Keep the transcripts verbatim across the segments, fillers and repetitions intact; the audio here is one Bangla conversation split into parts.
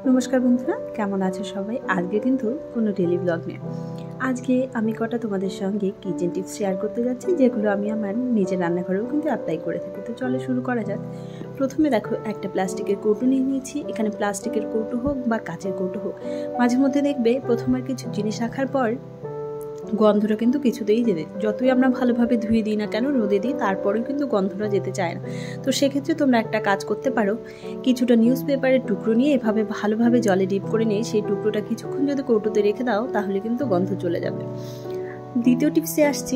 নমস্কার বন্ধুরা, কেমন আছো সবাই? আজকে কিন্তু কোনো ডেলি ব্লগ নেই। আজকে আমি কটা তোমাদের সঙ্গে কিচেন টিপস শেয়ার করতে যাচ্ছি, যেগুলো আমি আমার নিজের রান্নাঘরেও কিন্তু অ্যাপ্লাই করে থাকি। তো চলো শুরু করা যাক। প্রথমে দেখো, একটা প্লাস্টিকের কৌটো নিয়ে নিয়েছি। এখানে প্লাস্টিকের কৌটো হোক বা কাচের কৌটো হোক, মাঝে মধ্যে দেখবে প্রথমবার কিছু জিনিস রাখার পর গন্ধটা কিন্তু কিছুতেই যেতে, যতই আমরা ভালোভাবে ধুয়ে দিই না কেন, রোদে দিই, তারপরেও কিন্তু গন্ধটা যেতে চায় না। তো সেক্ষেত্রে তোমরা একটা কাজ করতে পারো, কিছুটা নিউজ পেপারের টুকরো নিয়ে এভাবে ভালোভাবে জলে ডিপ করে নিয়ে সেই টুকরোটা কিছুক্ষণ যদি কৌটোতে রেখে দাও, তাহলে কিন্তু গন্ধ চলে যাবে। দ্বিতীয় টিপসে আসছি,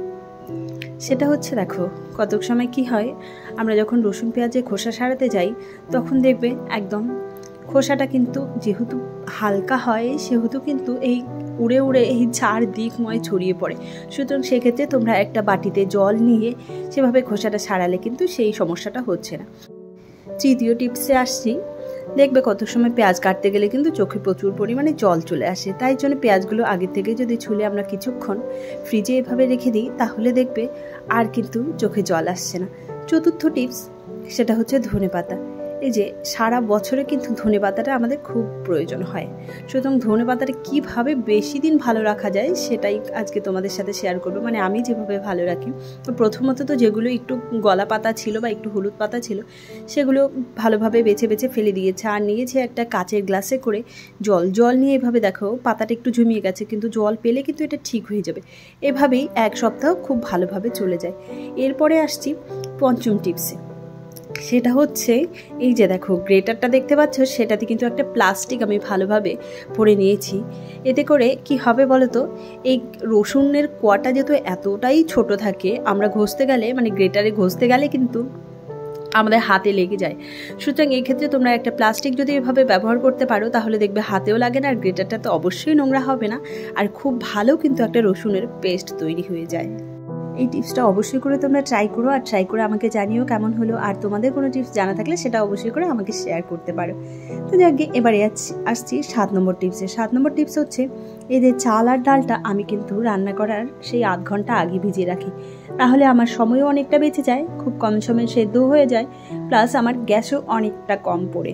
সেটা হচ্ছে দেখো, কতক সময় কি হয়, আমরা যখন রসুন পেঁয়াজের খোসা সারাতে যাই, তখন দেখবে একদম খোসাটা কিন্তু যেহেতু হালকা হয়, সেহেতু কিন্তু এই উড়ে উড়ে এই চার দিকময় ছড়িয়ে পড়ে। সুতরাং সেক্ষেত্রে তোমরা একটা বাটিতে জল নিয়ে সেভাবে খোসাটা ছাড়ালে কিন্তু সেই সমস্যাটা হচ্ছে না। তৃতীয় টিপসে আসছি, দেখবে কত সময় পেঁয়াজ কাটতে গেলে কিন্তু চোখে প্রচুর পরিমাণে জল চলে আসে। তাই জন্য পেঁয়াজগুলো আগে থেকে যদি ছুলে আমরা কিছুক্ষণ ফ্রিজে এভাবে রেখে দিই, তাহলে দেখবে আর কিন্তু চোখে জল আসছে না। চতুর্থ টিপস, সেটা হচ্ছে ধনেপাতা। এই যে সারা বছরে কিন্তু ধনে পাতাটা আমাদের খুব প্রয়োজন হয়। সুতরাং ধনে পাতাটা কীভাবে বেশি দিন ভালো রাখা যায়, সেটাই আজকে তোমাদের সাথে শেয়ার করবো। মানে আমি যেভাবে ভালো রাখি, তো প্রথমত তো যেগুলো একটু গলা পাতা ছিল বা একটু হলুদ পাতা ছিল, সেগুলো ভালোভাবে বেছে বেছে ফেলে দিয়েছে। আর নিয়েছে একটা কাচের গ্লাসে করে জল জল নিয়ে এভাবে দেখো পাতাটা একটু ঝুমিয়ে গেছে, কিন্তু জল পেলে কিন্তু এটা ঠিক হয়ে যাবে। এভাবেই এক সপ্তাহ খুব ভালোভাবে চলে যায়। এরপরে আসছি পঞ্চম টিপসে, সেটা হচ্ছে এই যে দেখো গ্রেটারটা দেখতে পাচ্ছ, সেটাতে কিন্তু একটা প্লাস্টিক আমি ভালোভাবে ভরে নিয়েছি। এতে করে কি হবে বলো তো, এই রসুনের কোয়াটা যেহেতু এতটাই ছোট থাকে, আমরা ঘষতে গেলে মানে গ্রেটারে ঘষতে গেলে কিন্তু আমাদের হাতে লেগে যায়। সুতরাং এই ক্ষেত্রে তোমরা একটা প্লাস্টিক যদি এভাবে ব্যবহার করতে পারো, তাহলে দেখবে হাতেও লাগে না, আর গ্রেটারটা তো অবশ্যই নোংরা হবে না, আর খুব ভালো কিন্তু একটা রসুনের পেস্ট তৈরি হয়ে যায়। এই টিপসটা অবশ্যই করে তোমরা ট্রাই করো, আর ট্রাই করে আমাকে জানিও কেমন হলো। আর তোমাদের কোনো টিপস জানা থাকলে সেটা অবশ্যই করে আমাকে শেয়ার করতে পারো। তো যাকে এবারে আসছি সাত নম্বর টিপসে। সাত নম্বর টিপস হচ্ছে, এই যে চাল আর ডালটা আমি কিন্তু রান্না করার সেই আধ ঘন্টা আগে ভিজিয়ে রাখি। তাহলে আমার সময়ও অনেকটা বেঁচে যায়, খুব কম সময়ে সেদ্ধ হয়ে যায়, প্লাস আমার গ্যাসও অনেকটা কম পড়ে।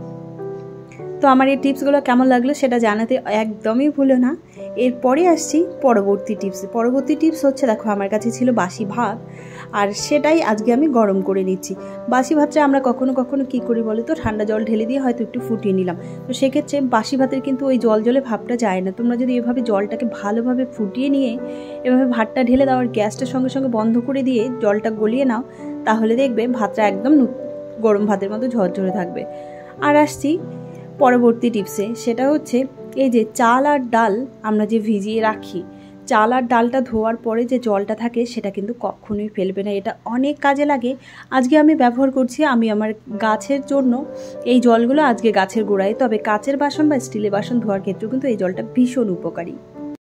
তো আমার এই টিপসগুলো কেমন লাগলো সেটা জানাতে একদমই ভুলো না। এরপরে আসছি পরবর্তী টিপস। পরবর্তী টিপস হচ্ছে, দেখো আমার কাছে ছিল বাসি ভাত, আর সেটাই আজকে আমি গরম করে নিচ্ছি। বাসি ভাতটা আমরা কখনো কখনো কী করি বলো তো, ঠান্ডা জল ঢেলে দিয়ে হয়তো একটু ফুটিয়ে নিলাম। তো সেক্ষেত্রে বাসি ভাতের কিন্তু ওই জল জলে ভাবটা যায় না। তোমরা যদি এভাবে জলটাকে ভালোভাবে ফুটিয়ে নিয়ে এভাবে ভাতটা ঢেলে দাও, আর গ্যাসটার সঙ্গে সঙ্গে বন্ধ করে দিয়ে জলটা গলিয়ে নাও, তাহলে দেখবে ভাতটা একদম গরম ভাতের মতো ঝরঝরে থাকবে। আর আসছি পরবর্তী টিপসে, সেটা হচ্ছে এই যে চাল আর ডাল আমরা যে ভিজিয়ে রাখি, চাল আর ডালটা ধোয়ার পরে যে জলটা থাকে, সেটা কিন্তু কখনোই ফেলবে না। এটা অনেক কাজে লাগে। আজকে আমি ব্যবহার করছি, আমি আমার গাছের জন্য এই জলগুলো আজকে গাছের গোড়ায়, তবে কাচের বাসন বা স্টিলের বাসন ধোয়ার ক্ষেত্রেও কিন্তু এই জলটা ভীষণ উপকারী।